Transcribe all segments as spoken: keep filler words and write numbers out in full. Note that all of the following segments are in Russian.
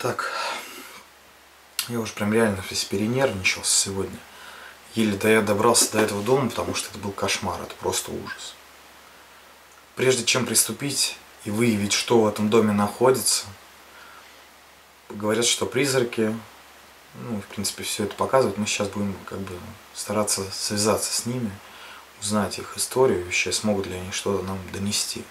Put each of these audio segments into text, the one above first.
Так, я уже прям реально весь перенервничался сегодня. Еле до я добрался до этого дома, потому что это был кошмар, это просто ужас. Прежде чем приступить и выявить, что в этом доме находится, говорят, что призраки, ну, в принципе, все это показывают. Мы сейчас будем как бы стараться связаться с ними, узнать их историю, вообще смогут ли они что-то нам донести.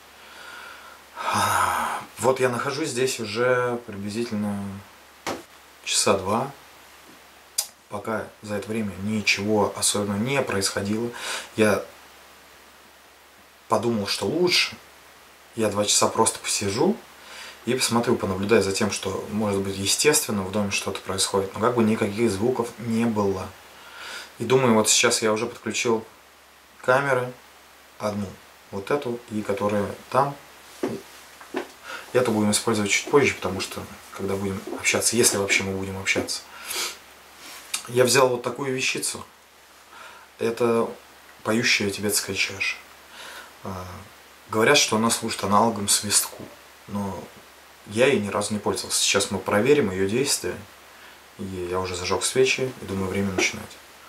Вот я нахожусь здесь уже приблизительно часа два. Пока за это время ничего особенного не происходило. Я подумал, что лучше я два часа просто посижу и посмотрю, понаблюдаю за тем, что, может быть, естественно в доме что-то происходит. Но как бы никаких звуков не было. И думаю, вот сейчас я уже подключил камеры, одну, вот эту, и которая там. Это будем использовать чуть позже, потому что, когда будем общаться, если вообще мы будем общаться. Я взял вот такую вещицу. Это поющая тибетская чаша. Говорят, что она служит аналогом свистку, но я ей ни разу не пользовался. Сейчас мы проверим ее действие. И я уже зажег свечи, и думаю, время начинать.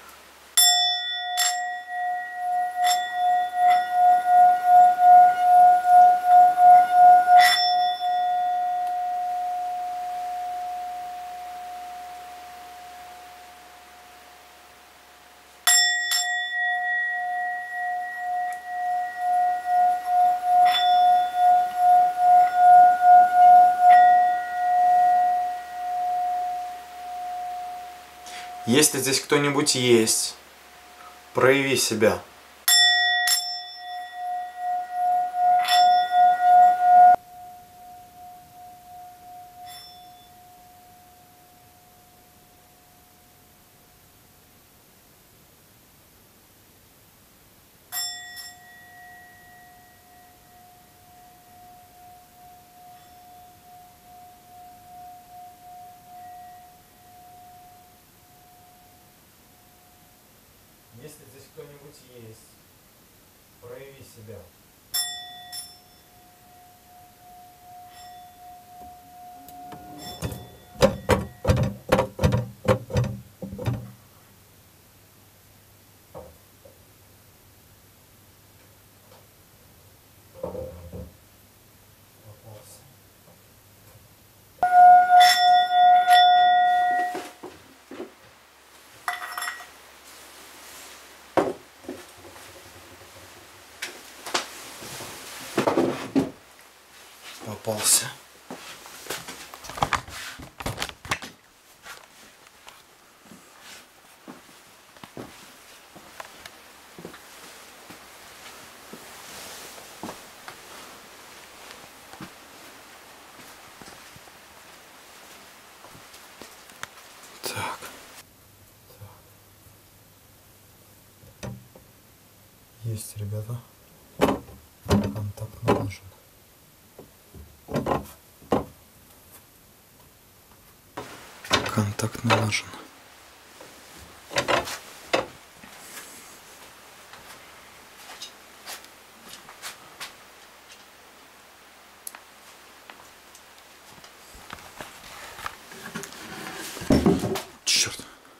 Если здесь кто-нибудь есть, прояви себя. Если здесь кто-нибудь есть, прояви себя. Попался. Попался. Так. Так. Есть, ребята. Контакт налажен. Контакт налажен. Черт.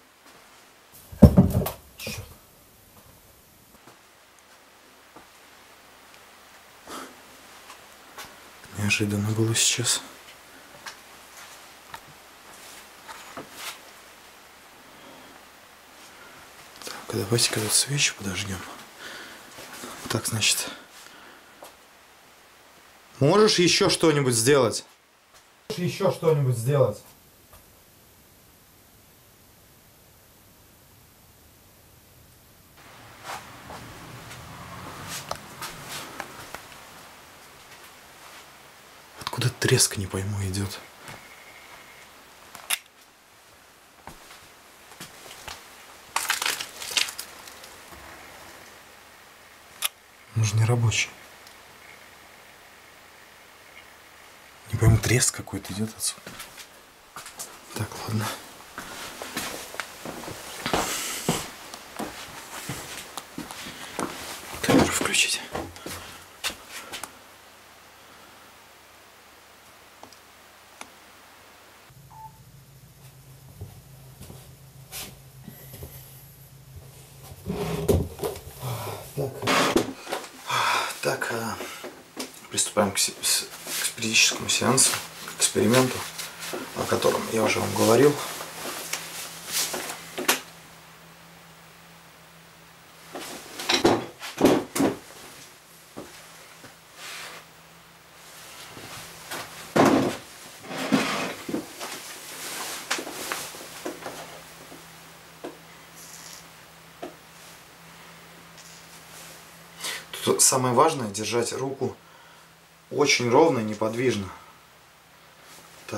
Черт. Неожиданно было сейчас. Давайте-ка тут свечи подожгем. Так, значит. Можешь еще что-нибудь сделать? Можешь еще что-нибудь сделать? Откуда треск, не пойму, идет? Он же не рабочий. Не пойму, треск какой-то идет отсюда. Так, ладно. Камеру включить. приступаем к, к спиритическому сеансу, к эксперименту, о котором я уже вам говорил. Тут самое важное — держать руку очень ровно и неподвижно. Так.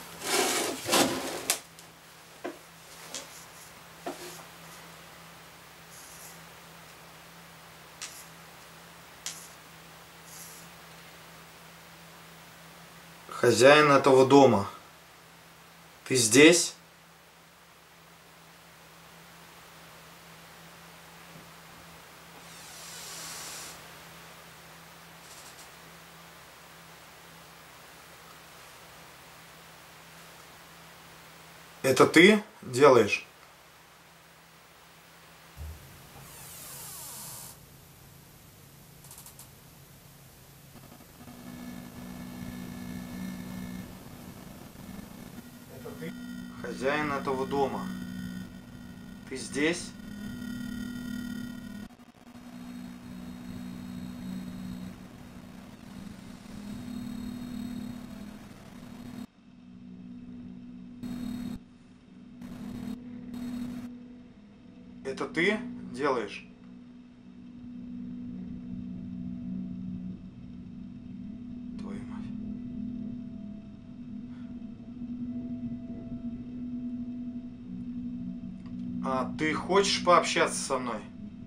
Хозяин этого дома, ты здесь? Это ты делаешь? Это ты? Хозяин этого дома. Ты здесь? Это ты делаешь? Твою мать. А ты хочешь пообщаться со мной?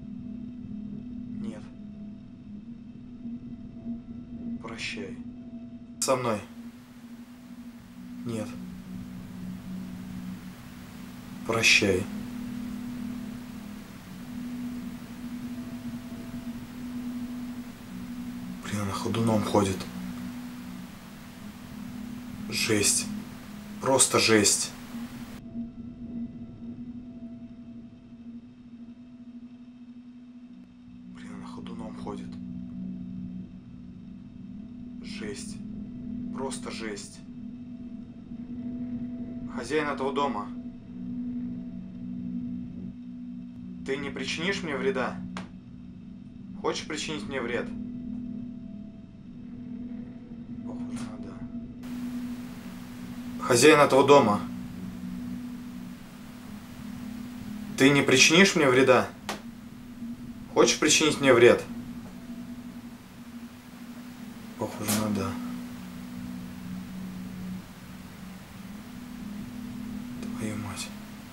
Нет. Прощай. Со мной? Нет. Прощай. Блин, она ходуном ходит. Жесть. Просто жесть. Блин, она ходуном ходит. Жесть. Просто жесть. Хозяин этого дома, ты не причинишь мне вреда? Хочешь причинить мне вред? Похоже, да. Хозяин этого дома, ты не причинишь мне вреда? Хочешь причинить мне вред? Похоже на да. Твою мать.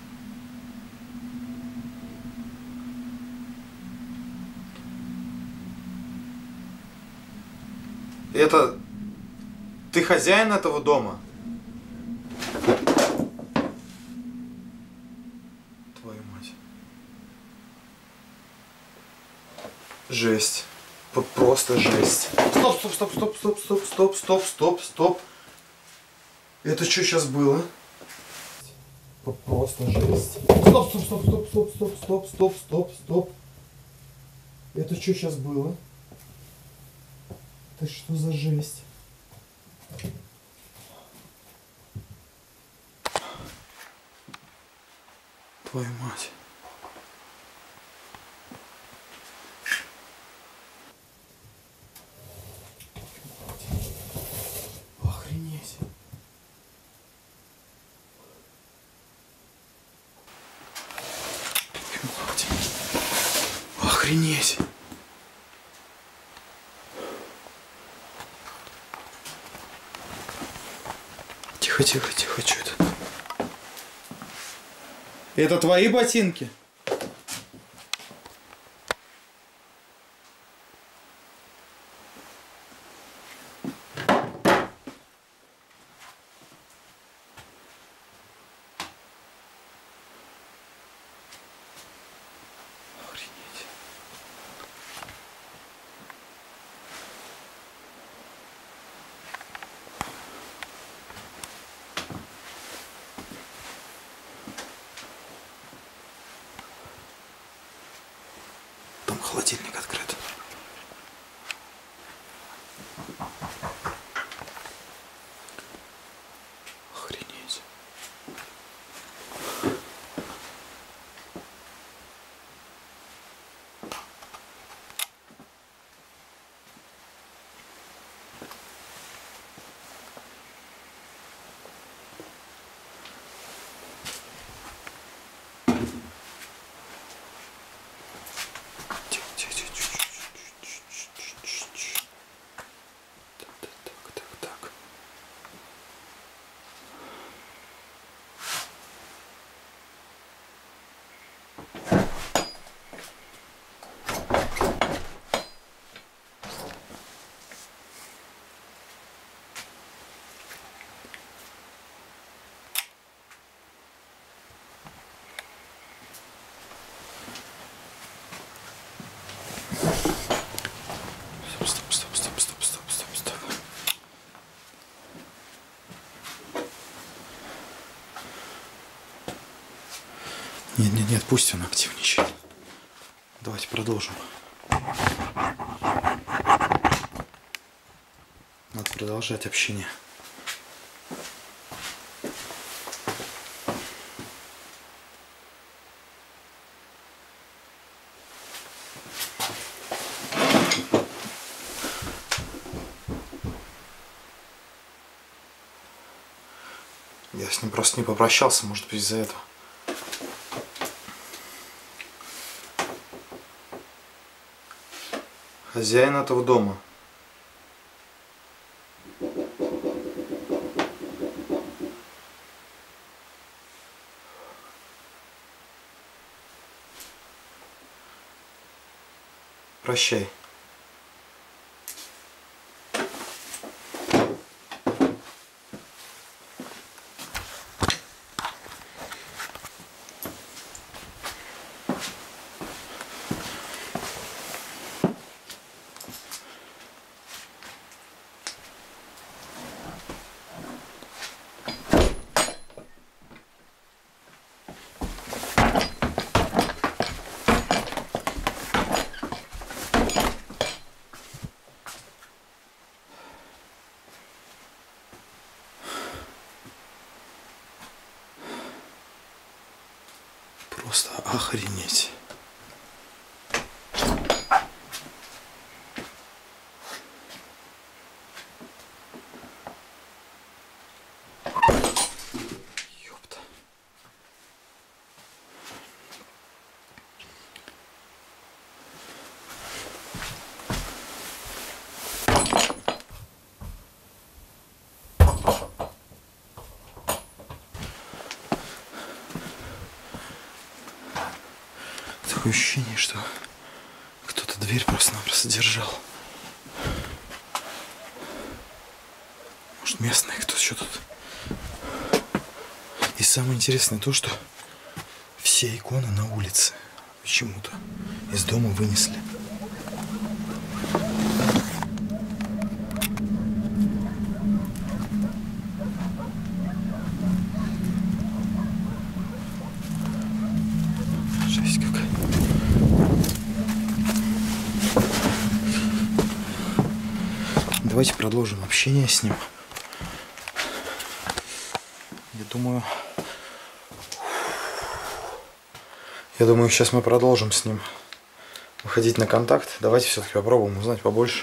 Это... Ты хозяин этого дома? Твою мать. Жесть. Просто жесть. Стоп, стоп, стоп, стоп, стоп, стоп, стоп, стоп, стоп, стоп. Это что сейчас было? Просто жесть. Стоп, стоп, стоп, стоп, стоп, стоп, стоп, стоп, стоп, стоп. Это что сейчас было? Это что за жесть? Твою мать. Охренеть. Охренеть. Тихо, тихо, тихо, что это? Это твои ботинки? Холодильник открыт. Нет, нет, нет, пусть он активничает. Давайте продолжим. Надо продолжать общение. Я с ним просто не попрощался, может быть, из-за этого. Хозяин этого дома. Прощай. Просто охренеть. Ёпта. Такое ощущение, что кто-то дверь просто-напросто держал. Может, местные, кто еще тут. И самое интересное то, что все иконы на улице почему-то из дома вынесли. Жесть какая. Давайте продолжим общение с ним. Я думаю... Я думаю, сейчас мы продолжим с ним выходить на контакт. Давайте все-таки попробуем узнать побольше.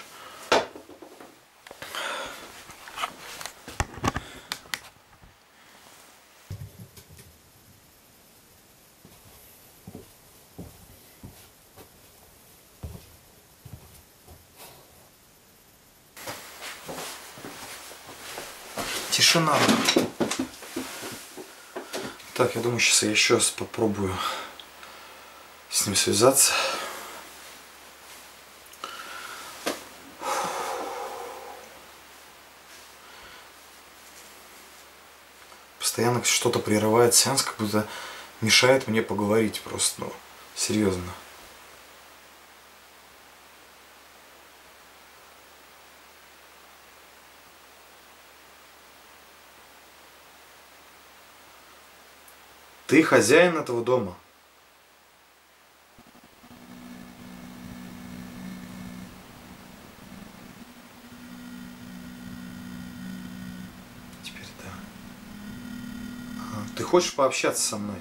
Тишина. Так, я думаю, сейчас я еще раз попробую с ним связаться. Постоянно что-то прерывает сеанс, как будто мешает мне поговорить просто, ну, серьезно. Ты хозяин этого дома. Теперь да. А, ты хочешь пообщаться со мной?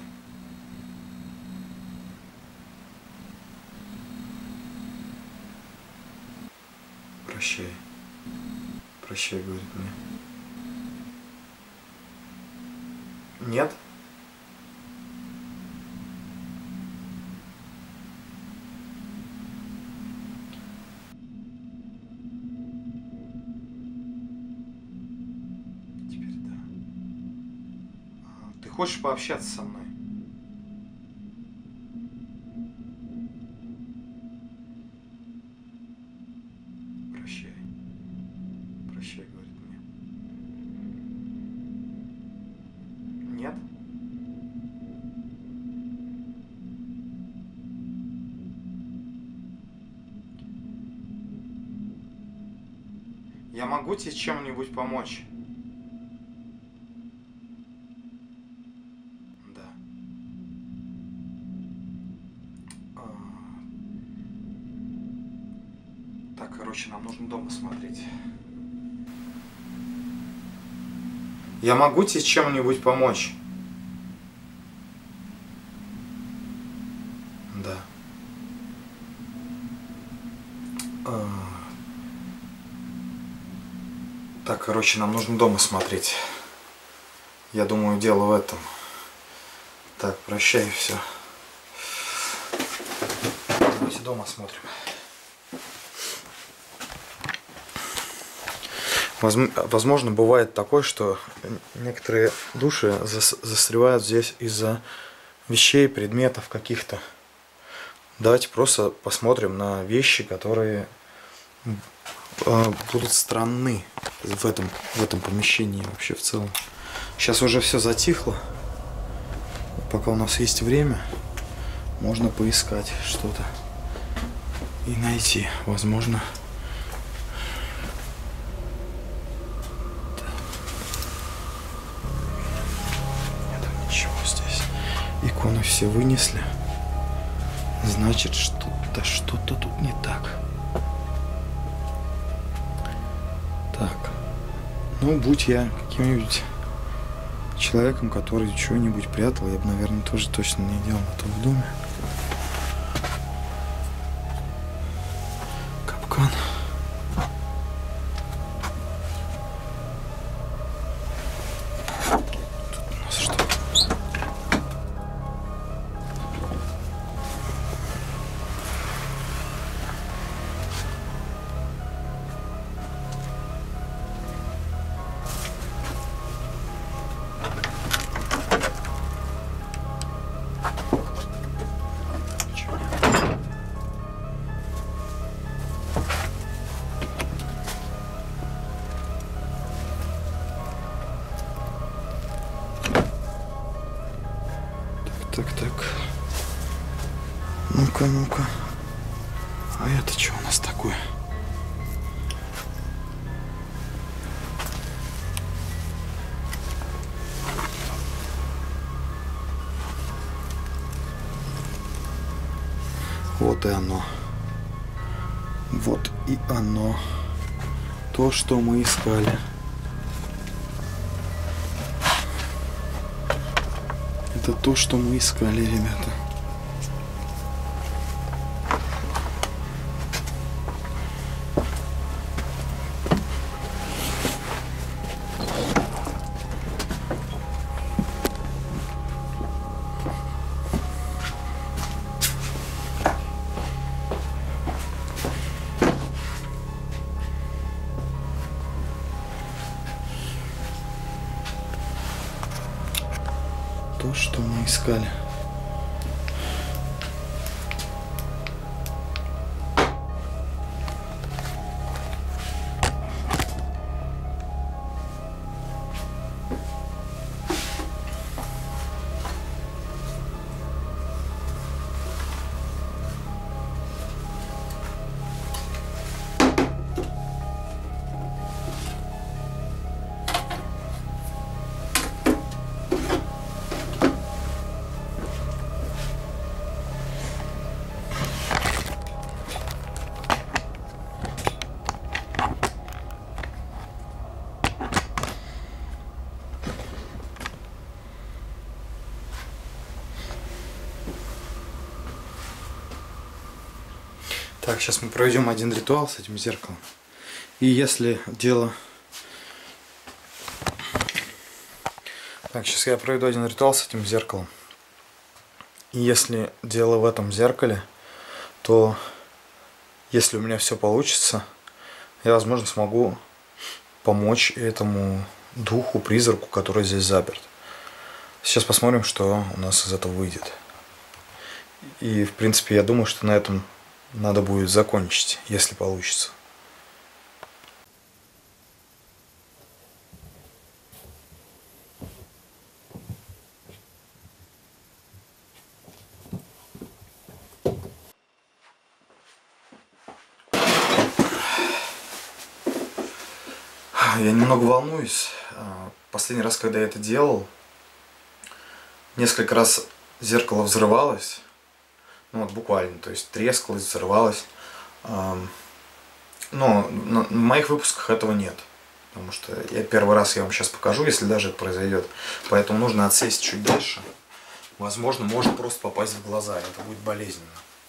Прощай. Прощай, говорит мне. Нет? Ты хочешь пообщаться со мной? Прощай. Прощай, говорит мне. Нет? Я могу тебе чем-нибудь помочь? Да. короче, нам нужно дома смотреть. Я могу тебе чем-нибудь помочь? Да. А... Так, короче, нам нужно дома смотреть. Я думаю, дело в этом. Так, прощай, все. Давайте дома смотрим. Возможно, бывает такое, что некоторые души застревают здесь из-за вещей, предметов каких-то. Давайте просто посмотрим на вещи, которые будут странны в этом, в этом помещении вообще в целом. Сейчас уже все затихло. Пока у нас есть время, можно поискать что-то и найти, возможно. Иконы все вынесли. Значит, что-то что-то тут не так. Так. Ну, будь я каким-нибудь человеком, который что-нибудь прятал, я бы, наверное, тоже точно не делал это в доме. Капкан. Так, так. Ну-ка, ну-ка. А это что у нас такое? Вот и оно. Вот и оно. То, что мы искали. Это то, что мы искали, ребята. То, что мы искали. Так, сейчас мы проведем один ритуал с этим зеркалом. И если дело... Так, сейчас я проведу один ритуал с этим зеркалом. И если дело в этом зеркале, то если у меня все получится, я, возможно, смогу помочь этому духу, призраку, который здесь заперт. Сейчас посмотрим, что у нас из этого выйдет. И, в принципе, я думаю, что на этом надо будет закончить, если получится. Я немного волнуюсь. Последний раз, когда я это делал, несколько раз зеркало взрывалось. Ну вот буквально, то есть трескалось, взрывалось. Но на моих выпусках этого нет. Потому что я первый раз я вам сейчас покажу, если даже это произойдет. Поэтому нужно отсесть чуть дальше. Возможно, может просто попасть в глаза. Это будет болезненно.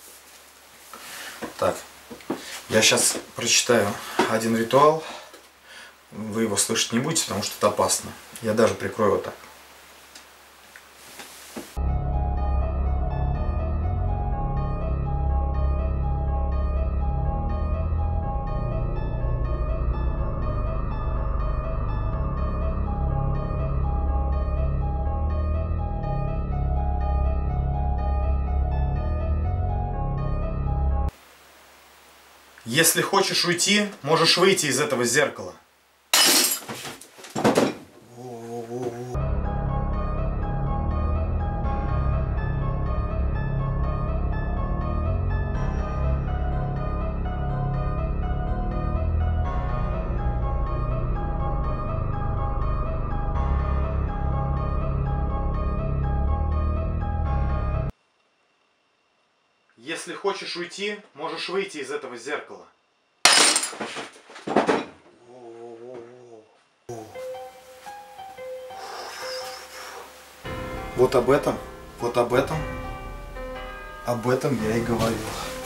Так, я сейчас прочитаю один ритуал. Вы его слышать не будете, потому что это опасно. Я даже прикрою вот так. Если хочешь уйти, можешь выйти из этого зеркала. Если хочешь уйти, можешь выйти из этого зеркала. Вот об этом, вот об этом, об этом я и говорил.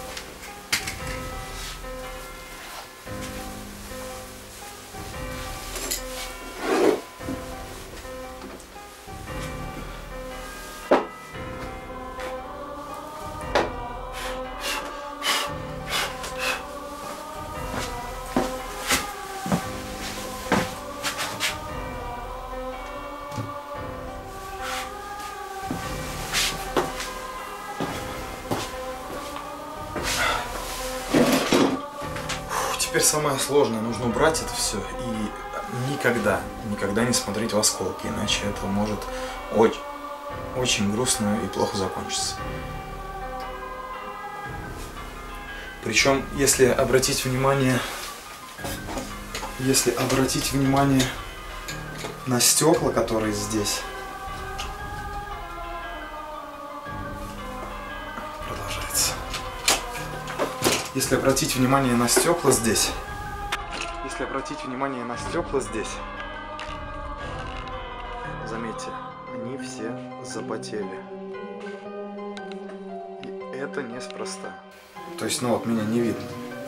Теперь самое сложное, нужно убрать это все и никогда, никогда не смотреть в осколки, иначе это может очень, очень грустно и плохо закончиться. Причем, если обратить внимание, если обратить внимание на стекла, которые здесь, продолжается. Если обратить внимание на стекла здесь, если обратить внимание на стекла здесь, заметьте, они все запотели. И это неспроста. То есть, ну вот, меня не видно.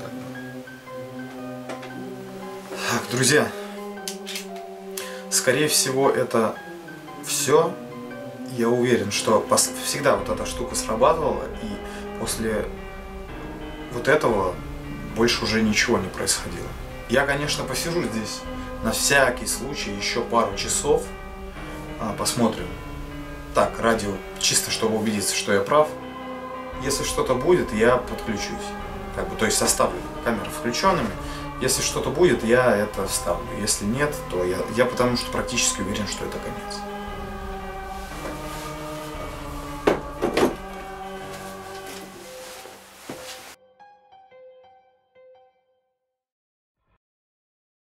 Так, друзья, скорее всего, это все. Я уверен, что всегда вот эта штука срабатывала, и после вот этого больше уже ничего не происходило. Я, конечно, посижу здесь на всякий случай еще пару часов, посмотрим. Так, радио, чисто чтобы убедиться, что я прав. Если что-то будет, я подключусь. Как бы, то есть оставлю камеры включенными. Если что-то будет, я это вставлю. Если нет, то я, я потому что практически уверен, что это конец.